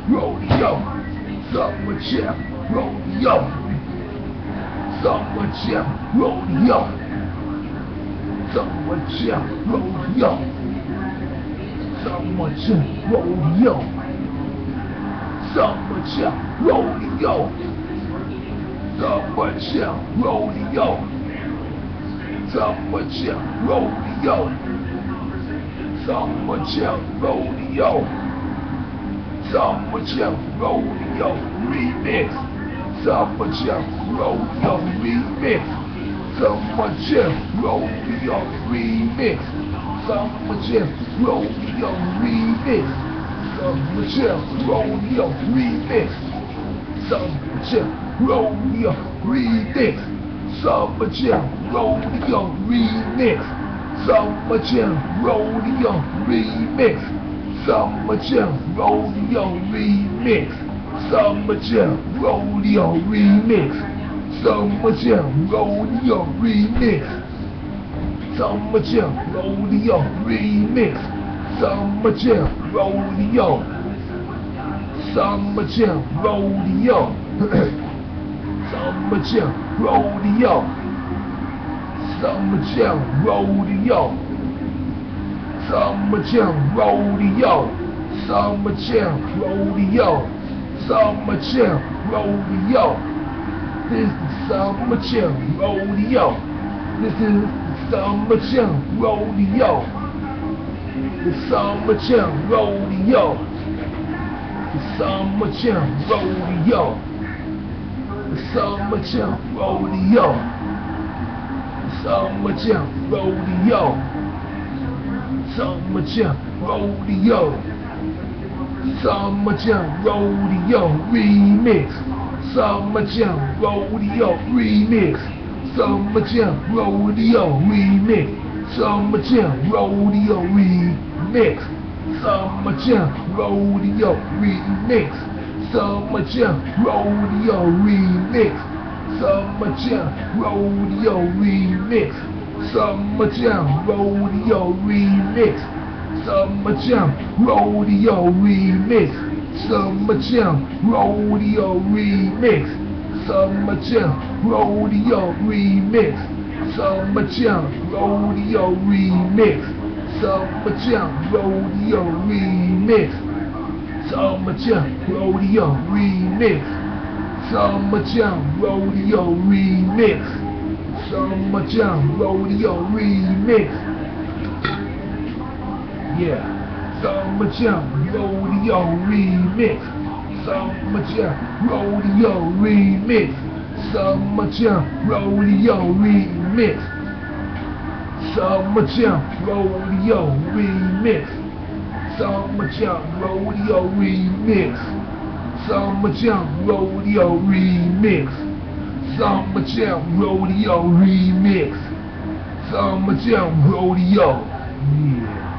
rodeo, Summer Jam rodeo, Summer Jam rodeo, Summer Jam rodeo, Summer Jam rodeo, Summer Jam rodeo, Summer Jam rodeo, Summer Jam rodeo, Summer Jam rodeo, Summer Jam rodeo remix, Summer Jam rodeo remix, Summer Jam rodeo remix, Summer Jam rodeo remix, Summer Jam rodeo remix, Summer Jam rodeo remix, Summer Jam rodeo remix, Summer Jam rodeo remix, Summer Jam rodeo remix, Summer Jam rodeo remix, Summer Jam rodeo remix, Summer Jam rodeo remix, Summer Jam rodeo, Summer Jam rodeo, Summer Jam rodeo, Summer Jam rodeo, Summer Jam rodeo, Summer Jam rodeo, Summer Jam rodeo. This is the Summer Jam rodeo. This is the Summer Jam rodeo. The Summer Jam rodeo. The Summer Jam rodeo. The Summer Jam rodeo. Summer Jam rodeo. Summer Jam rodeo. Summer Jam rodeo remix. Summer Jam rodeo remix. Summer Jam rodeo remix. Summer Jam rodeo remix. Summer Jam rodeo remix. Summer Jam rodeo remix. Summer Jam rodeo remix. Summer Jam rodeo remix. Summer Jam rodeo remix. Summer Jam rodeo remix. Summer Jam rodeo remix. Summer Jam rodeo remix. Summer Jam rodeo remix. Summer Jam rodeo remix. Summer Jam rodeo remix. Summer Jam rodeo remix. Yeah. Summer Jam rodeo remix. Summer Jam rodeo remix. Summer Jam rodeo remix. Summer Jam rodeo remix. Summer Jam rodeo remix. Summer Jam rodeo remix. Summer Jam rodeo remix. Summer Jam rodeo. Yeah.